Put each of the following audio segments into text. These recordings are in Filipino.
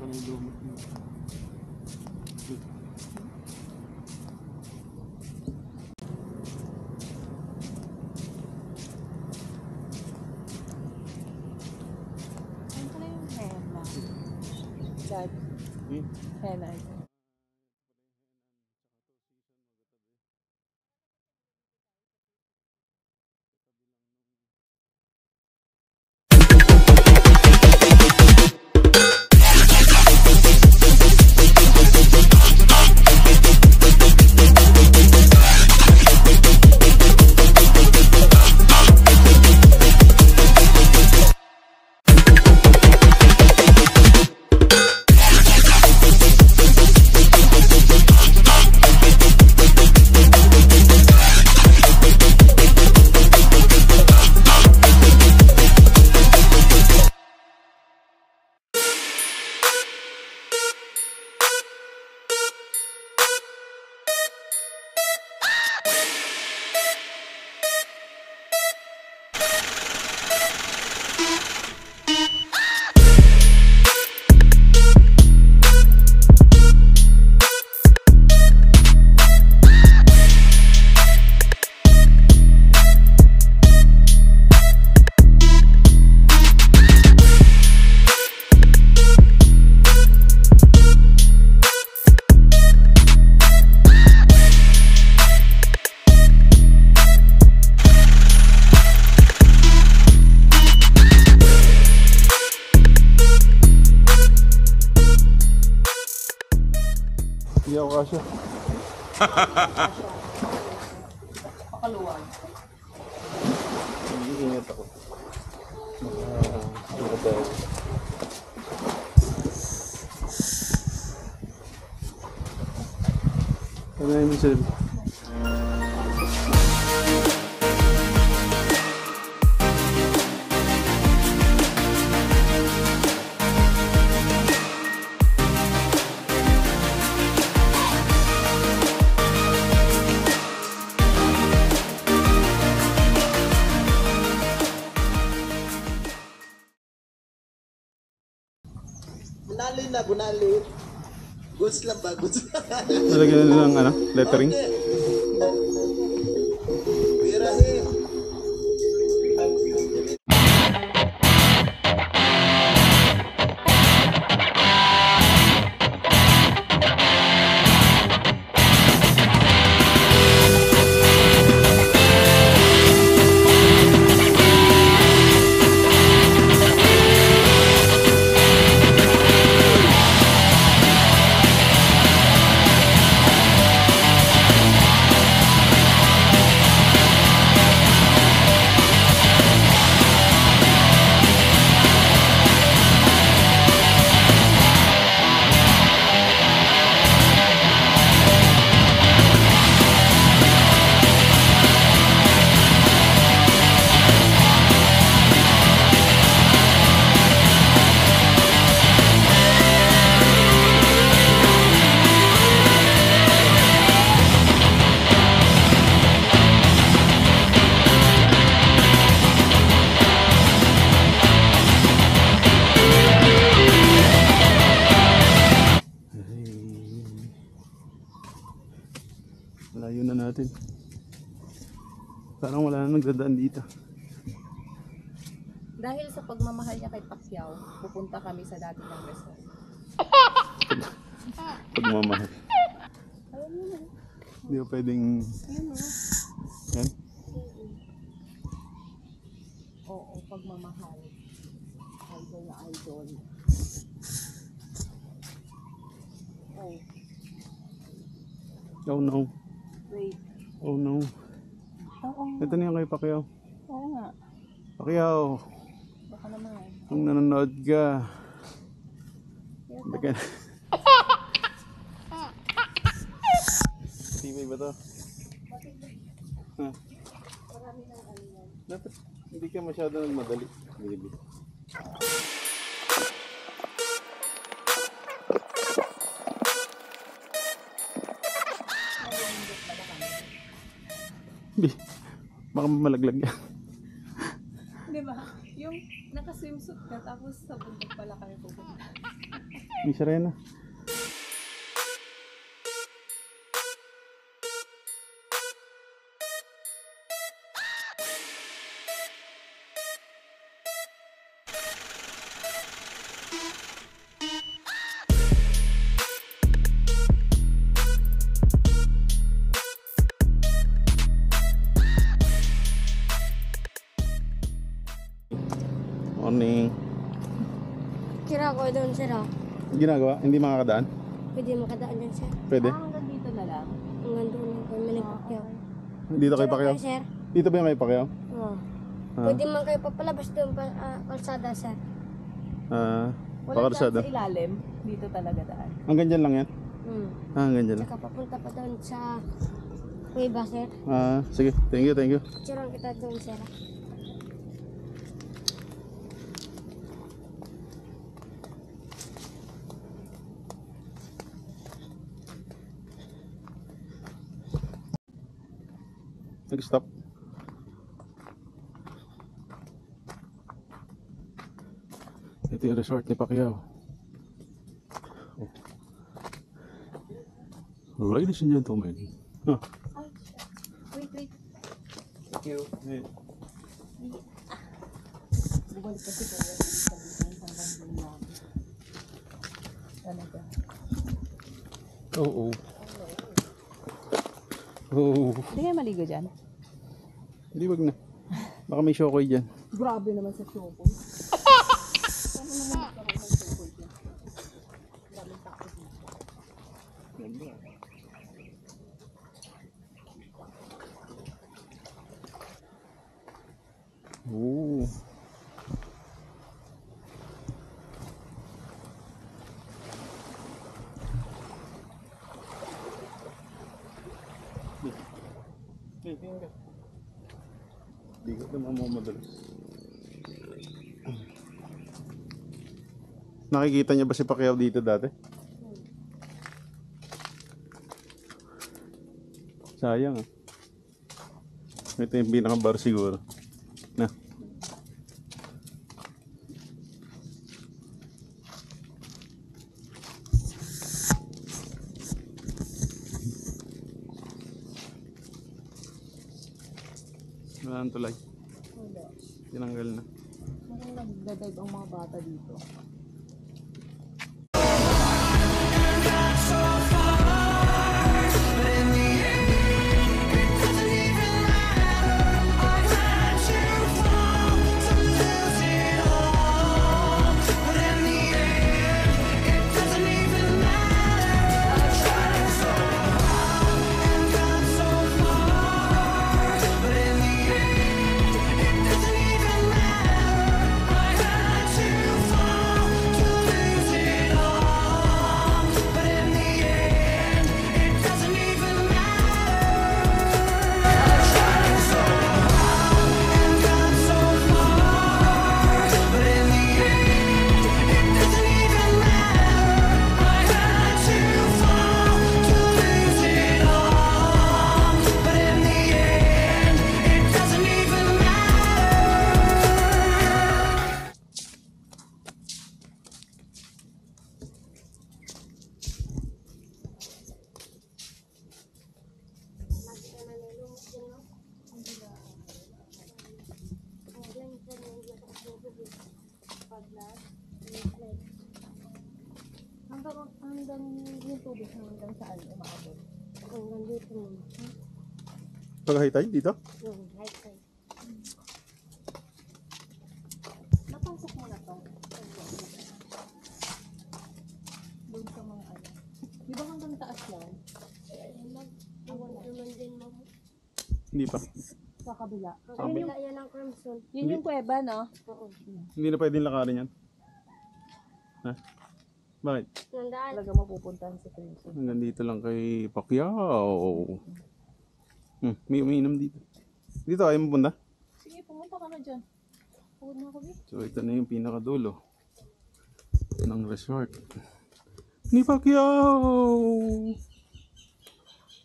ng lumot mo. Ano pala yung henna? Dad, henna ito. Hindi ako kasya. Pakaluwag. Ingat ako. Tayo. Ano yung misil? Bunali na, bunali. Goods lang ba? Goods lang. Nalagyan na ng ano, lettering? Pirahin. Layo na natin. Parang wala na nagdadaan dito. Dahil sa pagmamahal niya kay Pacquiao, pupunta kami sa dati ng resort. Pagmamahal. Alam mo na. Hindi ko pwedeng... Yan? Oo, pagmamahal. Idol na idol. Oh, Oh no. wait. Oh no. Oo nga. Ito na yung kay Pacquiao. Oo nga. Pacquiao, Baka naman. kung nanonood ka, Yes, baka... Tibay ba to? Ha? marami ng ano yan. Dapat hindi ka masyado nagmadali. Baby. Baka malaglag yan. Di ba? Yung naka-swimsuit ka tapos sa bundok pala kami pupunta. May sirena. Morning. Sira ko doon, sir. Ginagawa? Hindi makakadaan? Pwede makadaan dyan, sir. Pwede? Hanggang dito na lang. Hanggang doon lang kami nagpakyaw. Dito kayo Pacquiao? Sir? Dito ba yung kayo Pacquiao? Oo. Ah. Pwede man kayo papalabas doon, kalsada, sir. Ah, Wala pakarsada. dyan sa ilalim. Dito talaga daan. Hanggang dyan lang yan? Hmm. Ah, hanggang dyan lang. Saka papunta pa doon sa Cueva, sir. Ah, sige. Thank you, thank you. Picturean kita doon, sir. Nag-stop. Ito yung resort ni Pacquiao. Oh. Ladies and gentlemen. Huh. Wait. Thank you. Hey. Bumalik kasi ko yan. Hanggang doon lang. Talaga. Oh, oh. Oh. Hindi kayo maligo dyan? Hindi, wag na. Baka may shokoy dyan. Grabe naman sa choco. Oh. Hindi ko naman madalas. Nakikita niya ba si Pacquiao dito dati? Sayang ah. Ito yung pinaka-bar siguro. Na. Wala nang tulay. Wala. Tinanggal na. Parang nagdadive ang mga bata dito. Hanggang yung tubig hanggang saan umaabot? Hanggang dito naman. Pag-high tide dito? Yung right side. Napasok mo na to. Doon sa mga ano. Di ba hanggang taas lang? Iwan naman din mo. Hindi pa. Sa kabila. Ang kabila yan ang crimson. Yun yung kuweba, no? Oo. Hindi na pwedeng lakarin yan. Ha? Bakit? Nandaan. Talaga mapupuntahan si Crimson. Hanggang dito lang kay Pacquiao. May umiinom dito. Dito ayaw mo punta? Sige, pumunta ka na dyan. Pagod na ako, Vic. So ito na yung pinakadulo ng resort ni Pacquiao.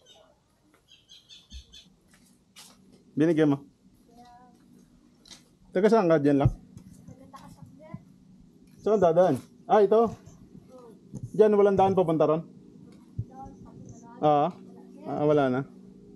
Binigyan mo? Taga saan ka? Diyan lang? Saan dadaan? Ah, ito. Diyan, walang daan papunta ron? Wala na.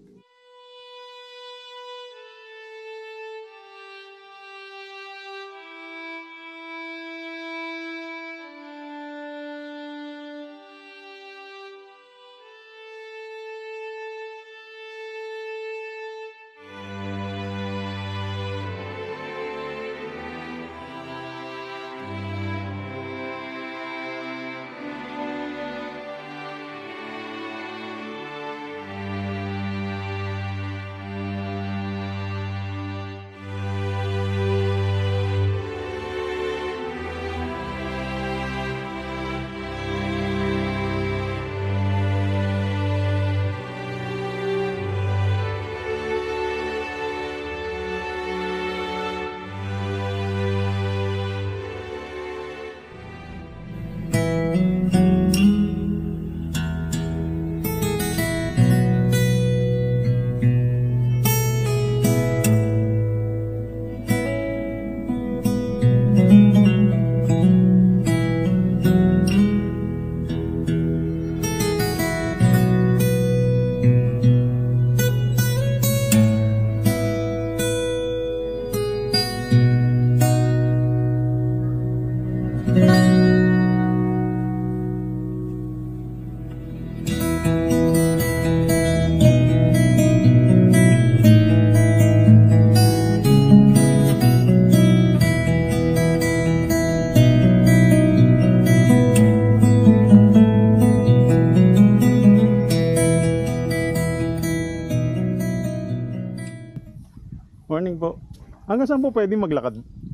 Morning po. Hanggang saan po pwedeng maglakad?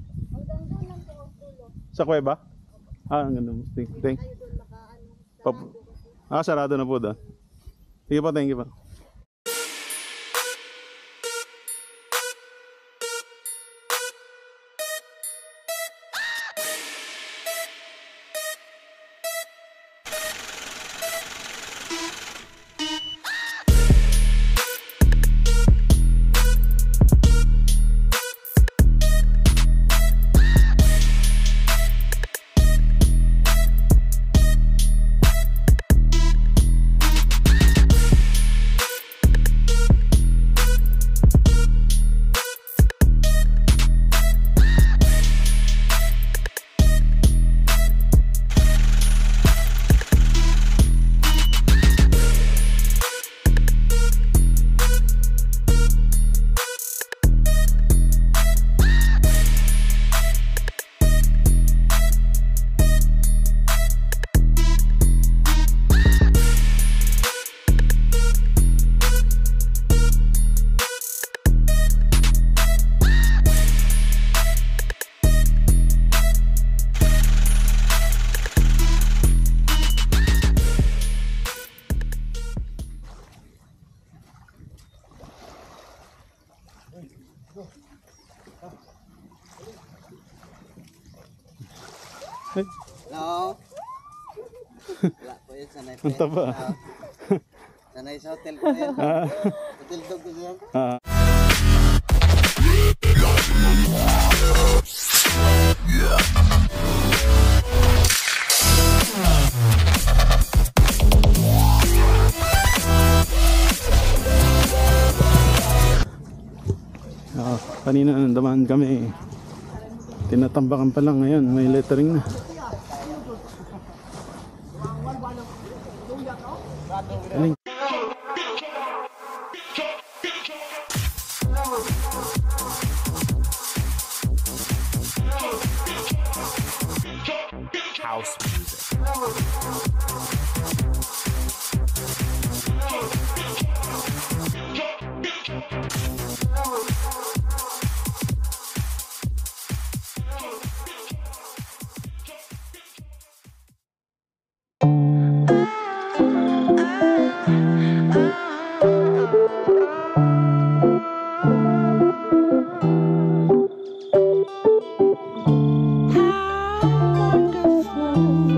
Sa kuweba? Hanggang doon. Thank. Sarado na po doon. Sige po, thank you po. Hello? Wala po yun, sanay po Ang taba. Sanay sa hotel po yan. Hotel dog po yan. Kanina nandaman kami. Tinatambakan pa lang, ngayon may lettering na. Galing. House music. How wonderful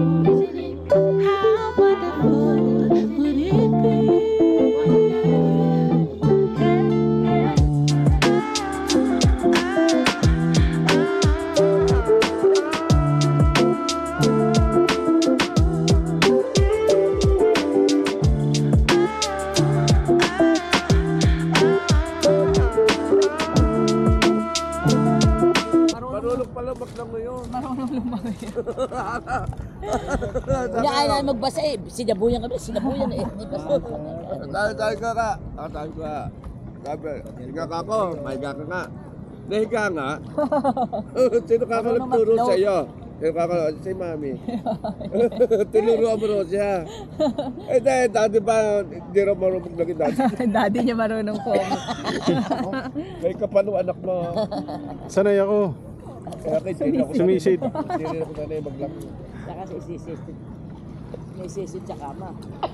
Marunong pala maglang ngayon. Marunong lumangoy. Hindi kaya na magbasa eh. Sinabuyan kami, sinabuyan eh. Tayo ka. Tayo ka. Sabi, higa ka ako. Mahiga ka nga. Nahiga nga. Sino kakalagturo sa iyo? Sino kakalagturo? Si Mami. Tinuruan mo rin siya. Eh dahil dati ba, hindi rin marunong naging dati. Daddy niya marunong po. May kapano anak mo. Sanay ako. Kaya hindi ako Sumisid. Hindi rin ako sanay maglang. Saka sa isisid. May isisid sa kama.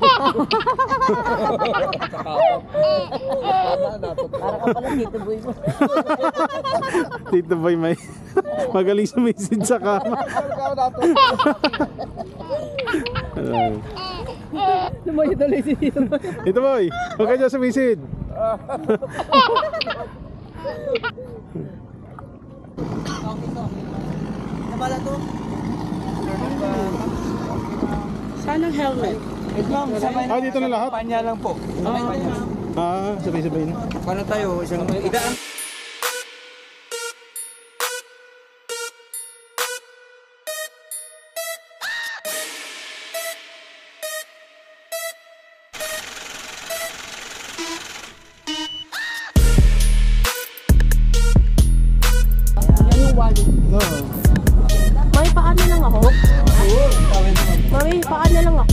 Para ka pala dito boy mo. Tito Boy may magaling sumisid sa kama. Lumayo tuloy si Tito Boy. Tito Boy, huwag ka dyan sumisid. Saan ang helmet? Ah, dito na lahat? Panya lang po. Ah, sabay-sabay na. Paano tayo? Isang idaan. Mami, paan na lang ako. Mami, paan na lang ako.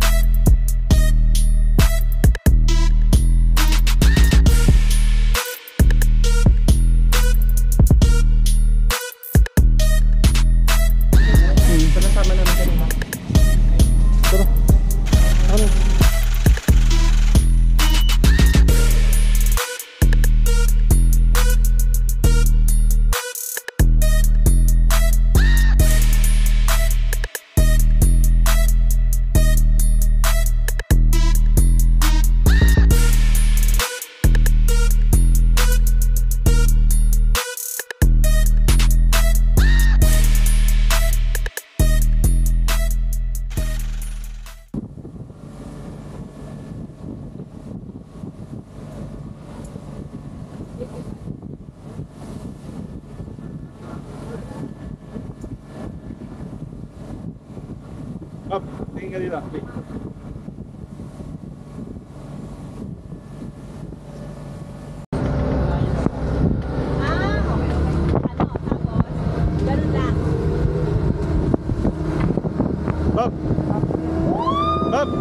Up, tingin ka nila. Ganun lang. Up! Up!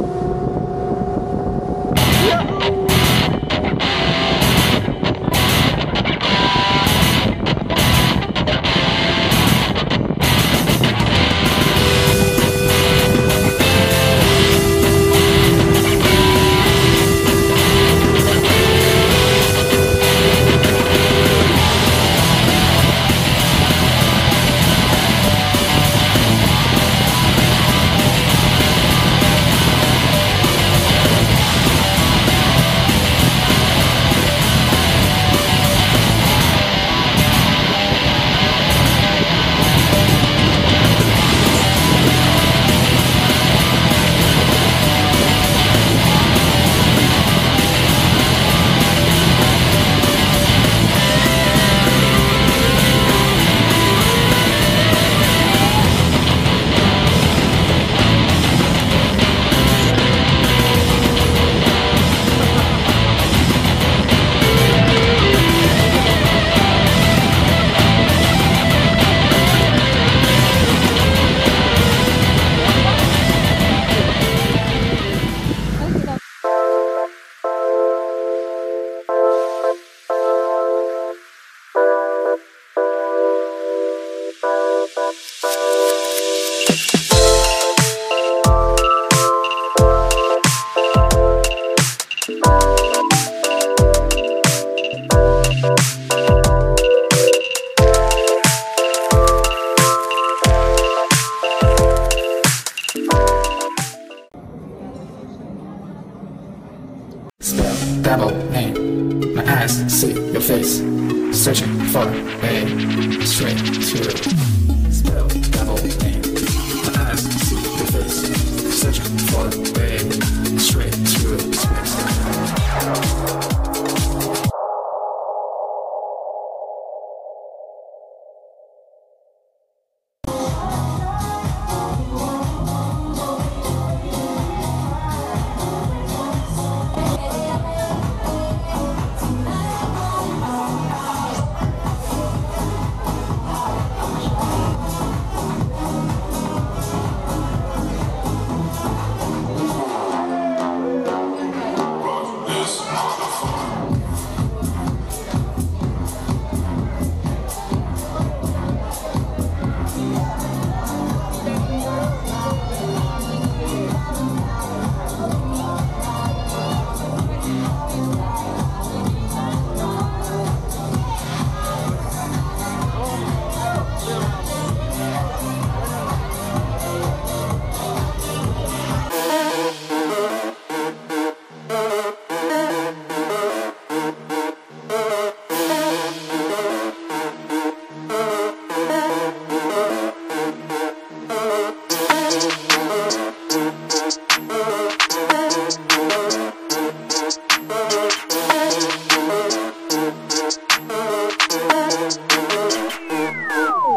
Double aim, my eyes see your face, searching for a straight to. Spell double aim, my eyes see your face, searching for a straight to space.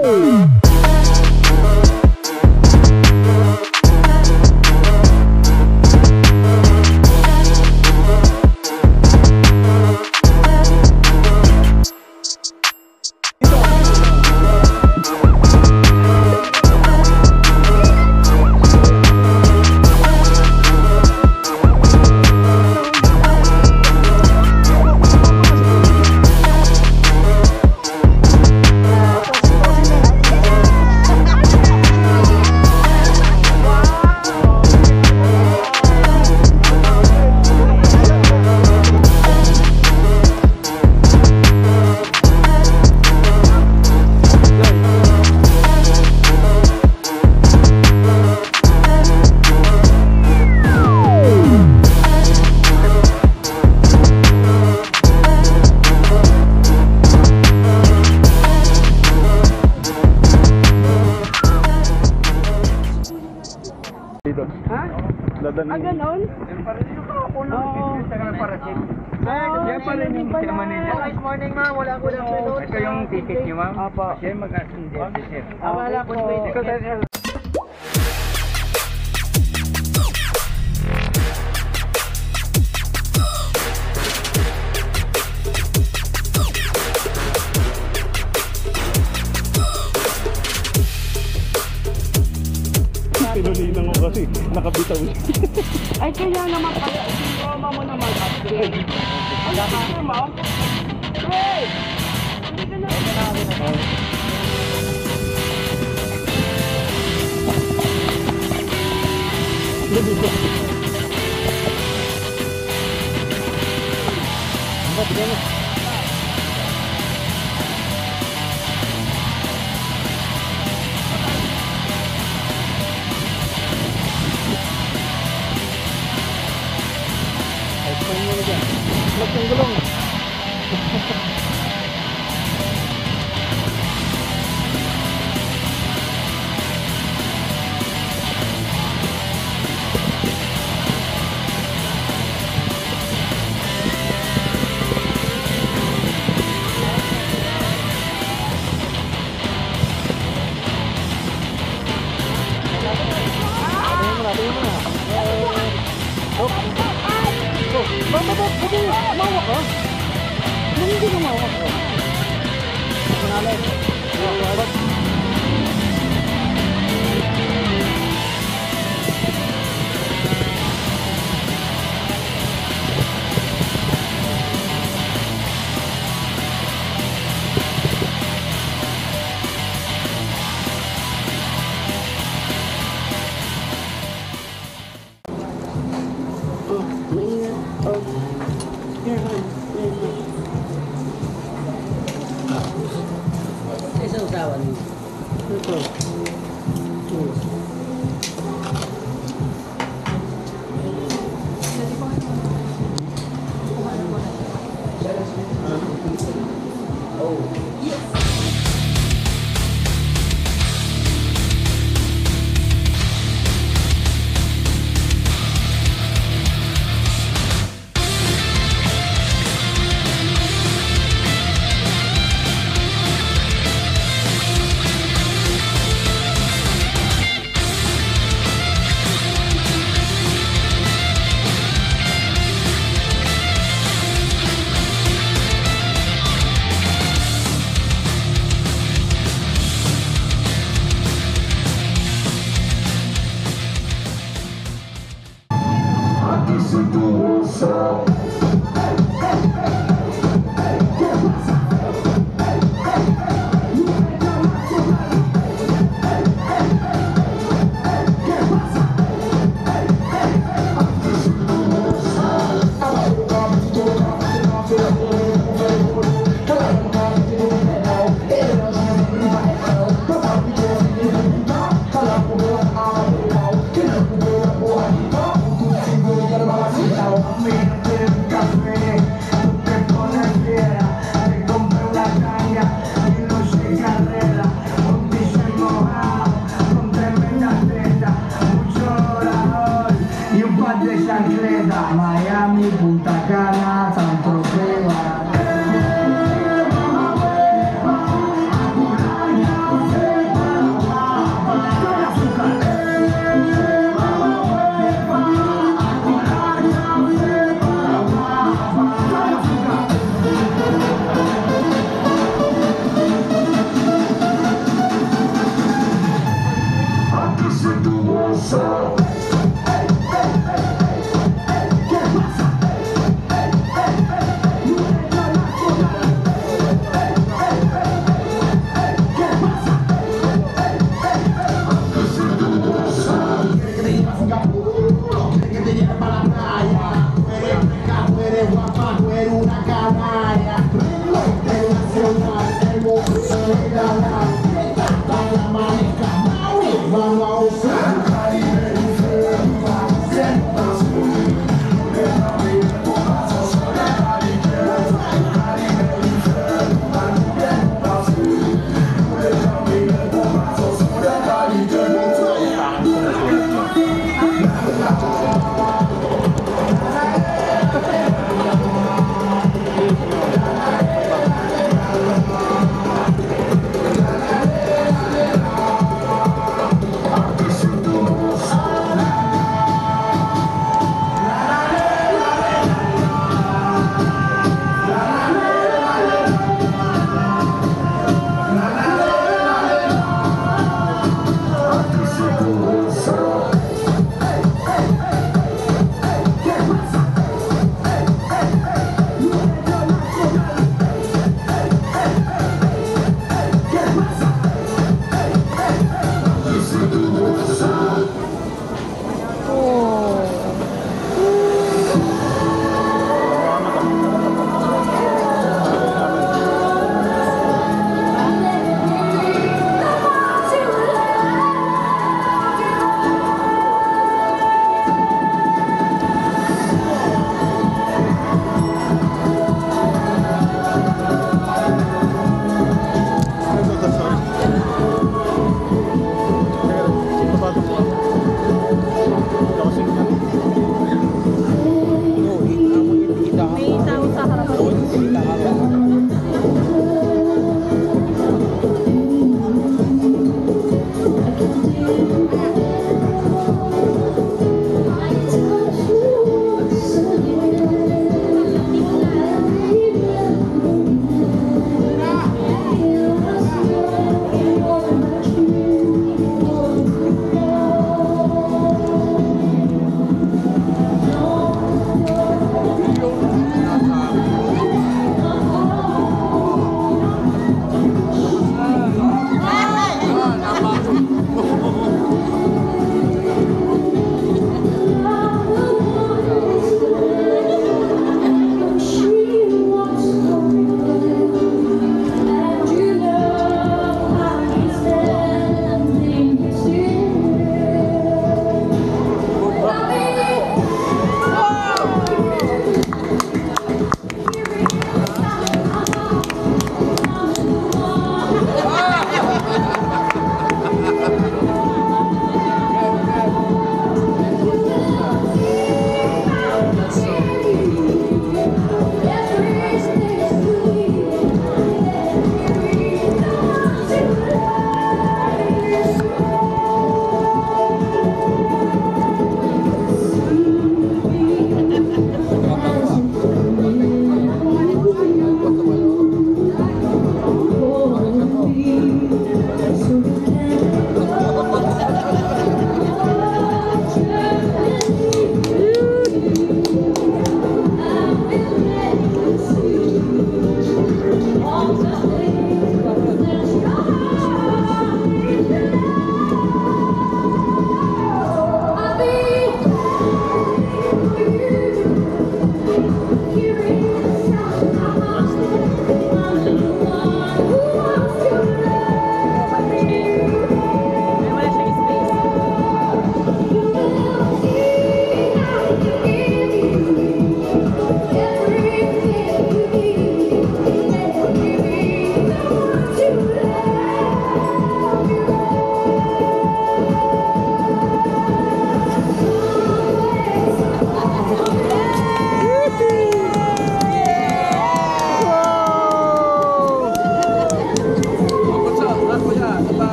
Dito. Ha? Dadan. Ah, ganon? Diyan pa rin yung Manila. Morning ma'am, wala ko lang pinod. Ito yung ticket niyo, ma'am? Apo. Siya mag-asing din, sir. Wala ko pwede. Pinulinan ko kasi nakabitaw siya. Ay, kaya naman pala. Sinoma mo naman. Wala ka naman. Hey! Hindi ka na. Isang usawan. Ito.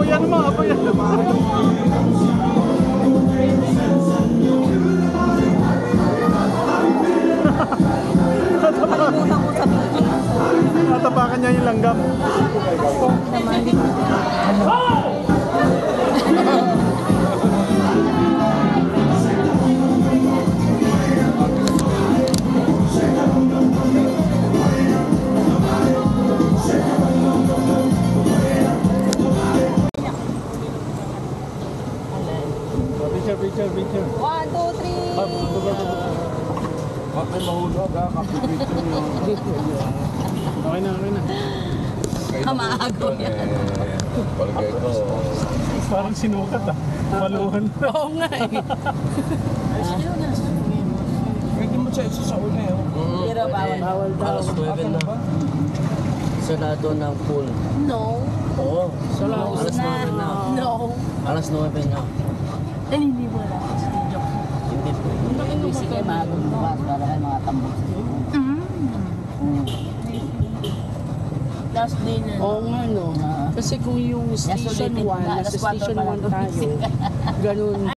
Apoyan mo, apoyan. Nakalimutan ko sabihin. Natapakan niya yung langgam. Naman. Picture. 1, 2, 3. Bakit mahulog ha? Kapipicture yung... Okay na. Kamaago yan. Palagay ko. Parang sinukat ah. Maluhan. Oo nga eh. Pwede mo siya isa sa una eh. Pero bawal daw. Alas 9 na. Sarado ng pool. No. Oo. Alas 9 na. No. Alas 9 na. Hindi mo lang. Hindi po. Busy kayo magong bukas para kayo mga tambok. Last day na. Oo nga no. Kasi kung yung station 1, nasa station 1 tayo, ganun